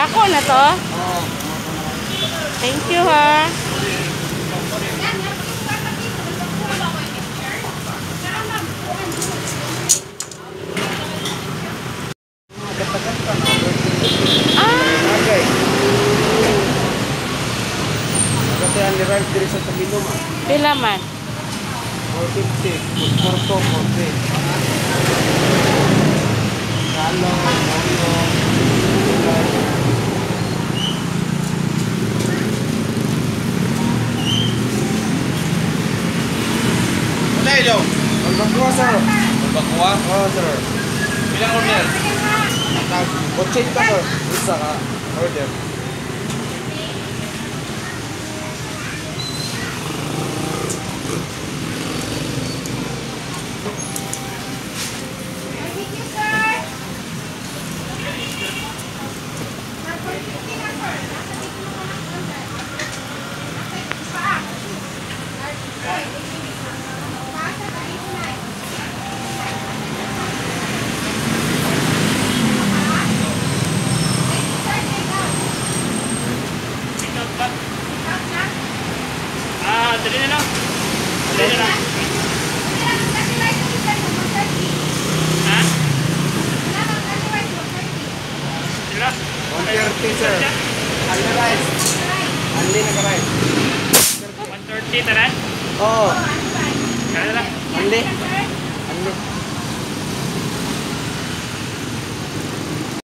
Dako na to? Oo. Thank you ha. Ang arrive diri sa Tagilo ma. Pila man? 450, 440. Kalo, Mondo. Wala ito. Magbakuha sir. Magbakuha? Oo sir. Bilang order? 80 sir. Isa ka order. Dali na lang. Dali na lang. Ha? Dila? 130 sir. Only rice. Only naka-rice. 130 taran? Oo. Kaya na lang. Only.